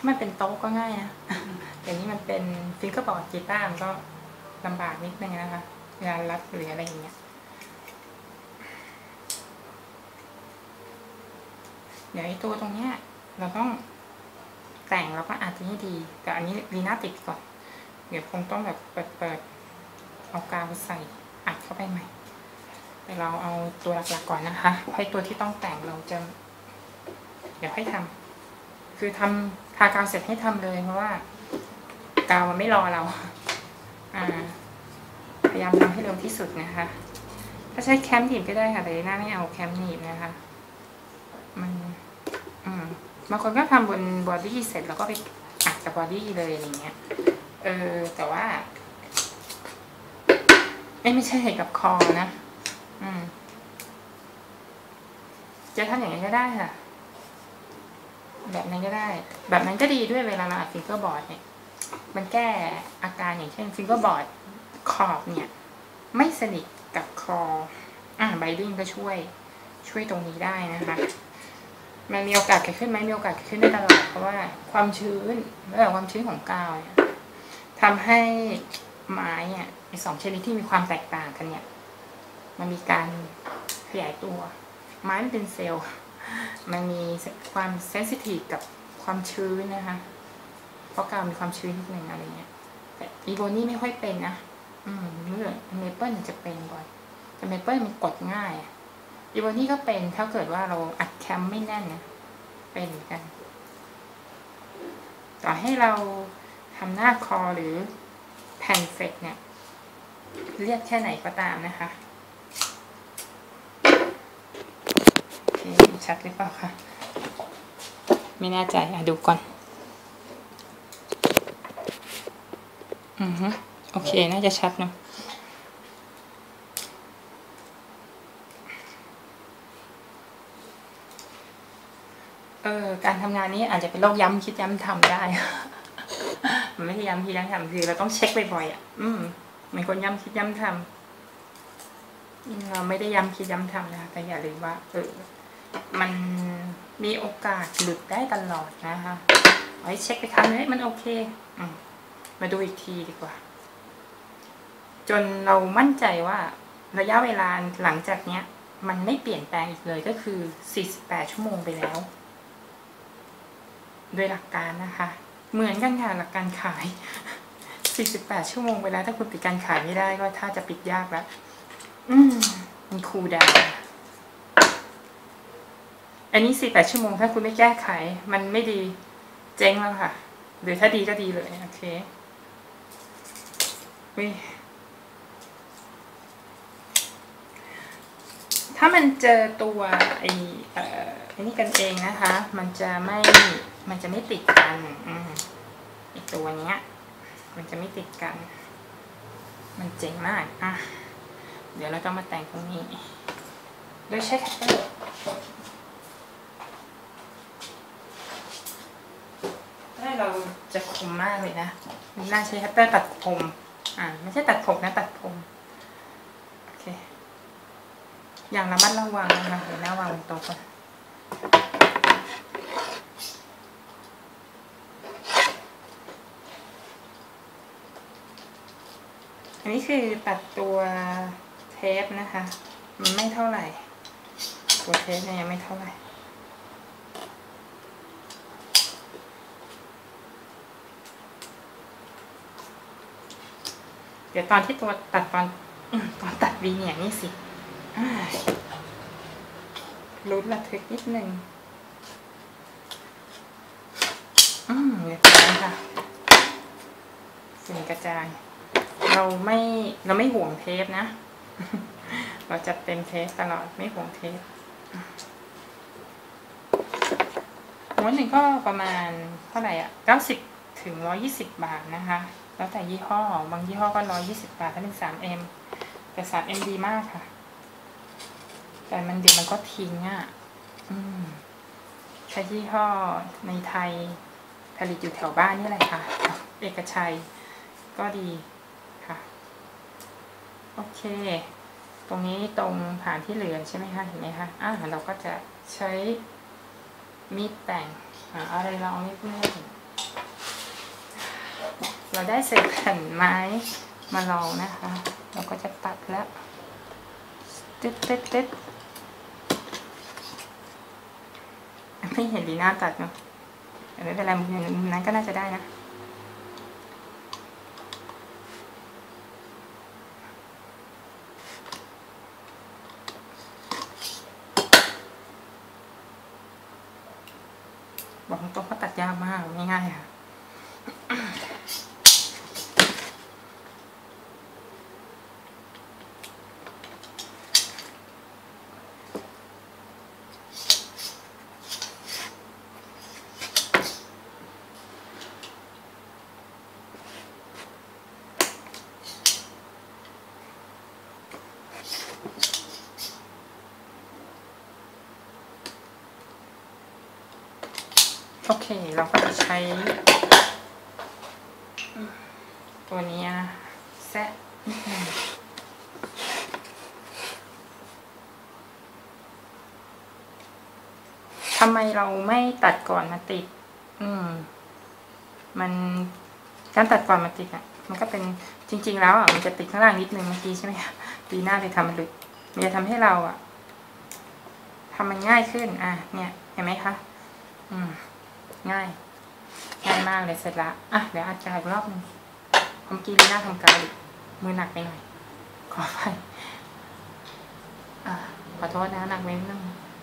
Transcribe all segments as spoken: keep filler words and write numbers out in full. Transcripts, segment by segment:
มันเป็นโต๊ะก็ง่ายนะแต่นี้มันเป็นฟิงเกอร์บอร์ดกีตาร์มันก็ลำบากนิดนึงนะคะเวลารัดหรืออะไรอย่างเงี้ยเดี๋ยวไอ้ตัวตรงเนี้ยเราต้องแต่งแล้วก็อาจจะให้ดีแต่อันนี้ลีน่าติดก่อนเดี๋ยวคงต้องแบบเปิดเปิดเอากาวใส่อัดเข้าไปใหม่แต่เราเอาตัวหลักๆก่อนนะคะให้ตัวที่ต้องแต่งเราจะเดี๋ยวให้ทำคือทำทากาวเสร็จให้ทำเลยเพราะว่ากาวมันไม่รอเราอ่าพยายามทำให้เร็วที่สุดนะคะถ้าใช้แคมหนีบก็ได้ค่ะแต่หน้าไม่เอาแคมหนีบนะคะมันอืมบางคนก็ทำบนบอดี้เสร็จแล้วก็ไปอัดกับบอดี้เลยอย่างเงี้ยเออแต่ว่าไม่ไม่ใช่กับคอนะอืมจะทำอย่างนี้ก็ได้ค่ะแบบนั้นก็ได้แบบนั้นก็ดีด้วยเวลาเราอัดฟิงเกอร์บอร์ดเนี่ยมันแก้อาการอย่างเช่นฟิงเกอร์บอร์ดขอบเนี่ยไม่สนิทกับคออ่าไบลิ่งก็ช่วยช่วยตรงนี้ได้นะคะมันมีโอกาสเกิดขึ้นไหมมีโอกาสเกิดขึ้นได้ตลอดเพราะว่าความชื้นและความชื้นของกาวเนี่ยทำให้ไม้เนี่ยในสองชนิดที่มีความแตกต่างกันเนี่ยมันมีการขยายตัวไม้มันเป็นเซลล์มันมีความเซนซิทีฟกับความชื้นนะคะเพราะกาวมีความชื้นนิดนึงอะไรเงี้ยแต่อีโบนี่ไม่ค่อยเป็นนะอืมเมื่อเมเปิลจะเป็นบ่อยแต่เมเปิลมันกดง่ายอีโบนี่ก็เป็นถ้าเกิดว่าเราอัดแคมไม่แน่นนะเป็นกันต่อให้เราทำหน้าคอหรือแผ่นเฟกเนี่ยเรียกแค่ไหนก็ตามนะคะโอเคชัดหรือเปล่าคะไม่แน่ใจอ่ะดูก่อนอือฮึโอเคน่าจะชัดเนาะเออการทำงานนี้อาจจะเป็นโรคย้ำคิดย้ำทำได้ มันไม่ใช่ย้ำคิดย้ำทำคือเราต้องเช็คบ่อยๆอ่ะอืมเหมือนคนย้ำคิดย้ำทำเราไม่ได้ย้ำคิดย้ำทำนะคะแต่อย่าลืมว่าเออมันมีโอกาสหลุดได้ตลอดนะคะไว้เช็คไปครั้งนึงมันโอเคอืมมาดูอีกทีดีกว่าจนเรามั่นใจว่าระยะเวลาหลังจากเนี้ยมันไม่เปลี่ยนแปลงอีกเลยก็คือสี่สิบแปดชั่วโมงไปแล้วโดยหลักการนะคะเหมือนกันค่ะหลักการขายสี่สิบแปดชั่วโมงไปแล้วถ้าคุณปิดการขายไม่ได้ก็ถ้าจะปิดยากแล้วอืมมันคูลดาวน์อันนี้สี่สิบแปดชั่วโมงถ้าคุณไม่แก้ไขมันไม่ดีเจ๊งแล้วค่ะหรือถ้าดีก็ดีเลยโอเควิถ้ามันเจอตัวไอ้เอ่อไอ้นี่กันเองนะคะมันจะไม่มันจะไม่ติดกันอืมไอ้ตัวเนี้ยมันจะไม่ติดกันมันเจ๋งมากอ่ะเดี๋ยวเราต้องมาแต่งตรงนี้โดยใช้คัตเตอร์ถ้าเราจะคมมากเลยนะน่าใช้คัตเตอร์ตัดผมอ่าไม่ใช่ตัดผมนะตัดผมโอเคอย่างระมัดระวังนะคะเดี๋ยวหน้าวางบนโต๊ะก่อนอันนี้คือตัดตัวเทปนะคะมันไม่เท่าไหร่ตัวเทปเนี่ยยังไม่เท่าไหร่เดี๋ยวตอนที่ตัวตัดตอนตอนตัดวีเนี่ยนี่สิลุ้นระทึกนิดนึงอืมเรียบร้อยค่ะสิ่งกระจายเราไม่เราไม่ห่วงเทปนะเราจะเต็มเทปตลอดไม่ห่วงเทปม้วนหนึ่งก็ประมาณเท่าไหร่อ่ะเก้าสิบถึงร้อยยี่สิบบาทนะคะแล้วแต่ยี่ห้อบางยี่ห้อก็ร้อยยี่สิบบาทถ้าเป็นสามเอ็มแต่สามเอ็มดีมากค่ะแต่มันเดี๋ยวมันก็ทิ้งอ่ะอืมใช้ยี่ห้อในไทยผลิตอยู่แถวบ้านนี่แหละค่ะเอกชัยก็ดีค่ะโอเคตรงนี้ตรงฐานที่เหลือใช่ไหมคะเห็นไหมคะอ่าเราก็จะใช้มีดแต่งอะไรลองนิดนึงเราได้เศษแผ่นไม้มาลองนะคะเราก็จะตัดแล้วตึ๊ดตึ๊ดตึ๊ดไม่เห็นลีน่าตัดเนาะแต่ไม่เป็นไรมุมนั้นก็น่าจะได้นะบอกตรงๆก็ตัดยากมากง่ายๆค่ะโอเคเราก็จะใช้ตัวนี้นะแซะนิดนึงทำไมเราไม่ตัดก่อนมาติดอืมมันการตัดก่อนมาติดอ่ะมันก็เป็นจริงๆแล้วอ่ะมันจะติดข้างล่างนิดนึงเมื่อกี้ใช่ไหมคะดีหน้าเลยทำมันหลุดมันจะทำให้เราอ่ะทำมันง่ายขึ้นอ่ะเนี่ยเห็นไหมคะอืมง่ายง่ายมากเลยเสร็จละอ่ะเดี๋ยวอัดกาวอีกรอบหนึ่งเมื่อกี้ลีน่าทำกาวมือหนักไปหน่อยขอไปอ่ะขอโทษนะหนักไปนิดนึง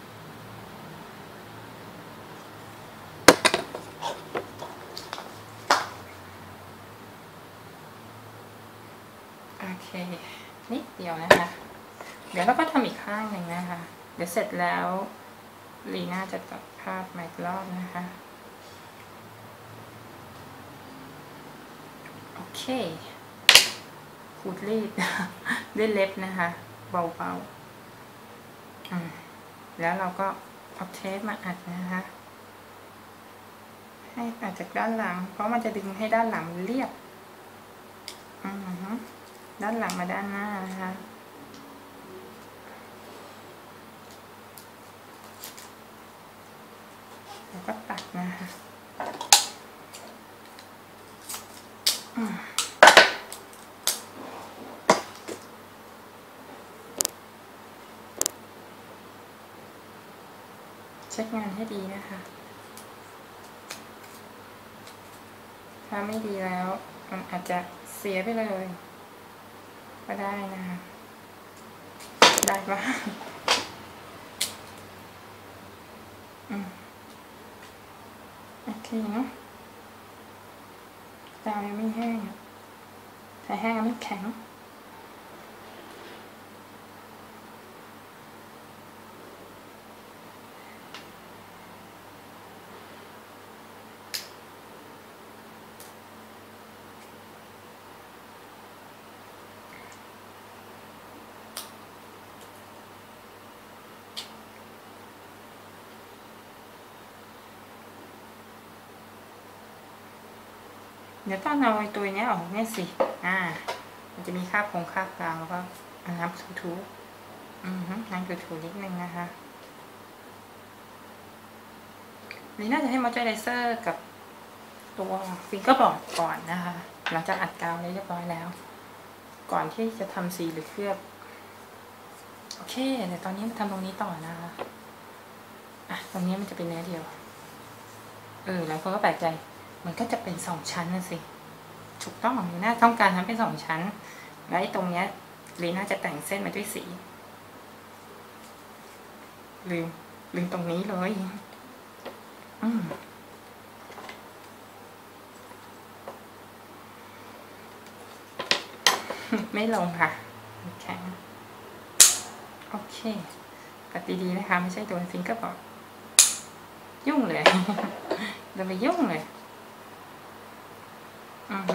โอเคนิดเดียวนะคะเดี๋ยวเราก็ทำอีกข้างหนึ่งนะคะเดี๋ยวเสร็จแล้วลีน่าจะตัดภาพใหม่อีกรอบนะคะโอเคขูดรีดด้วยเล็บนะคะเบาๆอืมแล้วเราก็เอาเทปมาอัดนะคะให้อัดจากด้านหลังเพราะมันจะดึงให้ด้านหลังมันเรียบอืมด้านหลังมาด้านหน้านะคะแล้วก็ตัดนะคะเช็คงานให้ดีนะคะถ้าไม่ดีแล้วมันอาจจะเสียไปเลยก็ได้นะคะได้ปะอืมโอเคเนาะกาวยังไม่แห้งถ้าแห้งมันแข็งเดี๋ยวต้องเอาไอ้ตัวนี้ออกแน่สิอ่ามันจะมีคราบผงคราบกาวแล้วก็น้ำถูๆอือฮึน้ำถูๆนิดนึงนะคะนี่น่าจะให้มอยเจอไรเซอร์กับตัวฟิงเกอร์บอร์ดก่อนนะคะหลังจากอัดกาวเรียบร้อยแล้วก่อนที่จะทำสีหรือเคลือบโอเคเดี๋ยวตอนนี้มาทำตรงนี้ต่อนะคะอ่ะตรงนี้มันจะเป็นเนื้อเดียวเออแล้วเขาก็แปลกใจมันก็จะเป็นสองชั้นนะสิถูกต้องลีน่าต้องการทำเป็นสองชั้นแล้วไอ้ตรงเนี้ยลีน่าจะแต่งเส้นมาด้วยสีลืมลืมตรงนี้เลยอืมไม่ลงค่ะแข็งโอเคกัดดีๆนะคะไม่ใช่โดนฟิงเกอร์บอร์ดยุ่งเลยโดนไปยุ่งเลยอือฮึ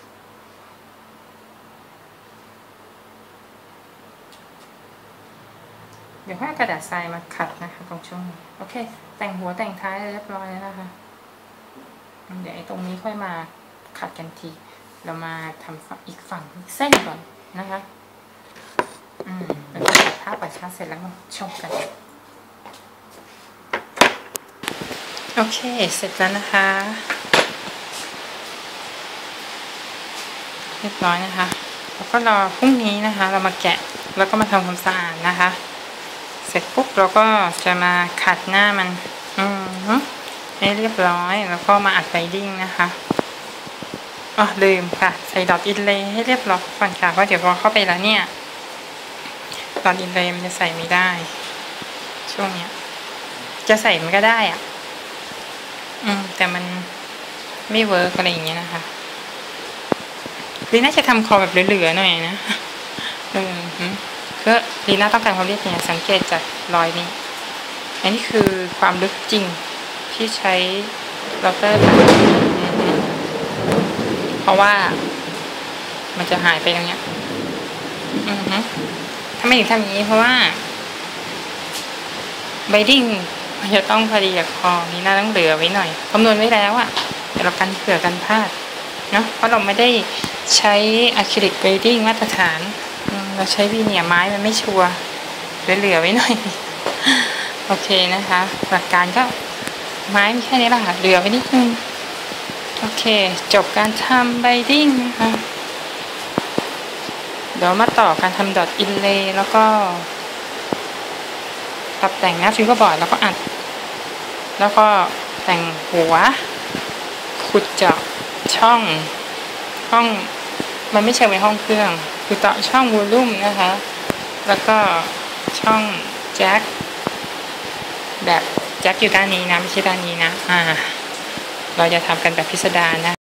เดี๋ยวให้กระดาษทรายมาขัดนะคะตรงช่วงนี้โอเคแต่งหัวแต่งท้ายเรียบร้อยแล้วนะคะเดี๋ยวไอ้ตรงนี้ค่อยมาขัดกันทีเรามาทำอีกฝั่งเส้นก่อนนะคะอืมเราจะตัดภาพประชาเสร็จแล้วมาชมกันโอเคเสร็จแล้วนะคะรียบร้อยนะคะแล้วก็รอพรุ่งนี้นะคะ เรามาแกะแล้วก็มาทำความสะอาดนะคะ เสร็จปุ๊บเราก็จะมาขัดหน้ามันอืมให้เรียบร้อยแล้วก็มาอัดไบดิ้งนะคะอ๋อลืมค่ะใส่ดอทอินเลย์ให้เรียบร้อยก่อนค่ะเพราะเดี๋ยวพอเข้าไปแล้วเนี่ยดอทอินเลย์มันจะใส่ไม่ได้ช่วงเนี้ยจะใส่มันก็ได้อ่ะอืมแต่มันไม่เวิร์กอะไรอย่างเงี้ยนะคะลีน่าจะทำคอแบบเหลือๆหน่อยนะเออก็ลีน่าต้องการความเรียบเนียนสังเกตจากรอยนี้อันนี้คือความลึกจริงที่ใช้เราเตอร์เพราะว่ามันจะหายไปตรงเนี้ยอือฮึทำไมถึงทำอย่างนี้เพราะว่าไบดิ้งมันจะต้องพอดีกับคอนี่น่าต้องเหลือไว้หน่อยคำนวณไว้แล้วอะแต่เรากันเผื่อกันพลาดเนาะเพราะเราไม่ได้ใช้อะคริลิกไบดิ้งมาตรฐานเราใช้วีเนียร์ไม้มันไม่ชัวร์เหลือไว้หน่อยโอเคนะคะหลักการก็ไม้มีแค่นี้แหละค่ะเหลือไว้นิดนึงโอเคจบการทำไบดิ้งนะคะเดี๋ยวมาต่อการทำดอทอินเลย์แล้วก็ปรับแต่งหน้าฟิวเจอร์บอร์ดแล้วก็อัดแล้วก็แต่งหัวขุดเจาะช่องห้องมันไม่ใช่ไว้ห้องเครื่องคือต่อช่องวอลลุ่มนะคะแล้วก็ช่องแจ็คแบบแจ็คอยู่ด้านนี้นะไม่ใช่ด้านนี้นะอ่าเราจะทำกันแบบพิสดารนะ